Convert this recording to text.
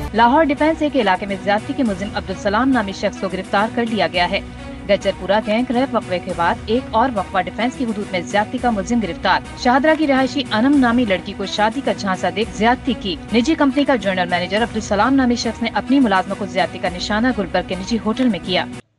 Lahore defence एक इलाके में ज्यादती के मुलजिम अब्दुल सलाम नामी शख्स को गिरफ्तार कर लिया गया है। गजरपुरा गैंग रेप वक्फे के बाद एक और वक्फा डिफेंस की हुदूद में ज्यादती का मुलजिम गिरफ्तार। शाहदरा की रहायशी अनम नामी लड़की को शादी का झांसा देकर ज्यादती की। निजी कंपनी का जनरल मैनेजर अब्दुल सलाम नामी शख्स ने अपनी मुलाजमा को ज्यादती का निशाना गुलबर्ग के निजी होटल में किया।